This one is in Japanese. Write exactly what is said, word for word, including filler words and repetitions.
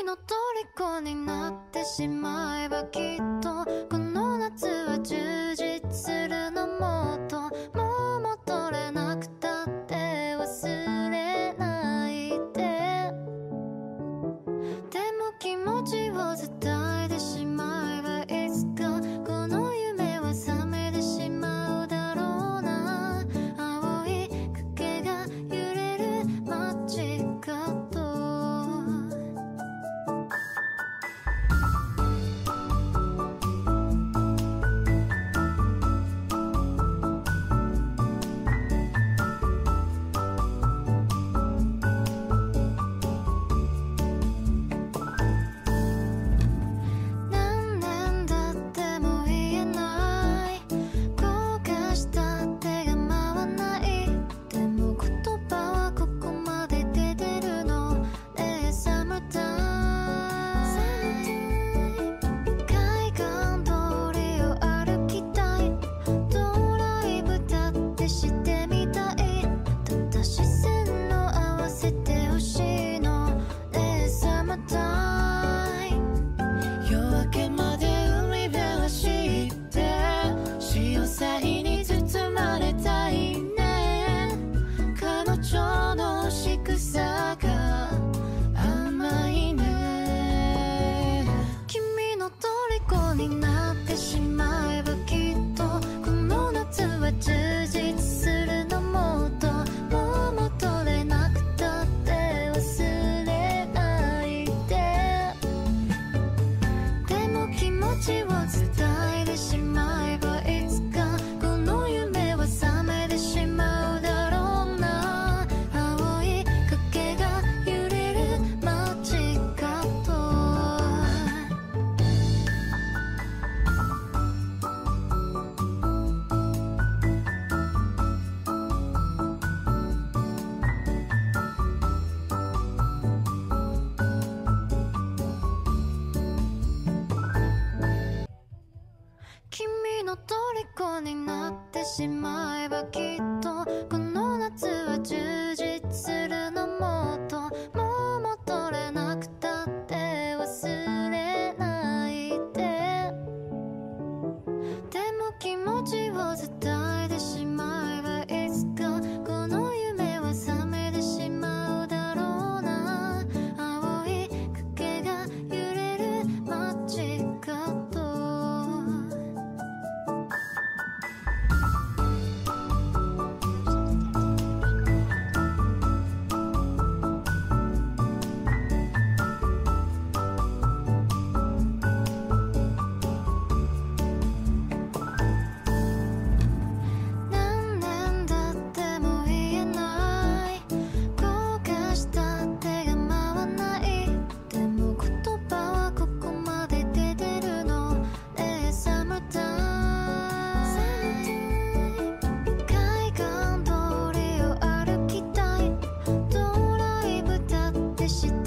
の虜になってしまえばきっとこの夏は充実するの。もっともう戻れなくたって忘れないで。でも気持ちを伝えてしまえばいつかこの夢は覚めてしまうだろうな。青い影が揺れる街角。君の虜になってしまえばきっとこの夏は充実するの。もっともう戻れなくたって忘れないで。でも気持ちを伝えてしまえばいつかこの夢は覚めてしまうだろうな。青い影が揺れる街角。して